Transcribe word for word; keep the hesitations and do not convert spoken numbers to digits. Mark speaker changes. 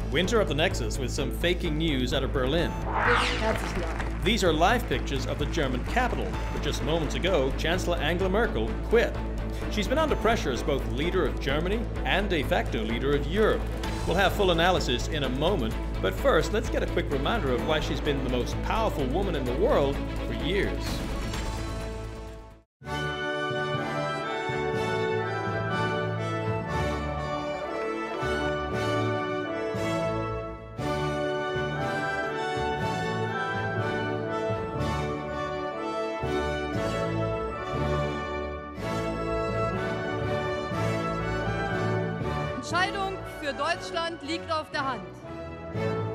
Speaker 1: Winter at the Nexus with some faking news out of Berlin. These are live pictures of the German capital, but just moments ago, Chancellor Angela Merkel quit. She's been under pressure as both leader of Germany and de facto leader of Europe. We'll have full analysis in a moment, but first, let's get a quick reminder of why she's been the most powerful woman in the world for years.
Speaker 2: Die Entscheidung für Deutschland liegt auf der Hand.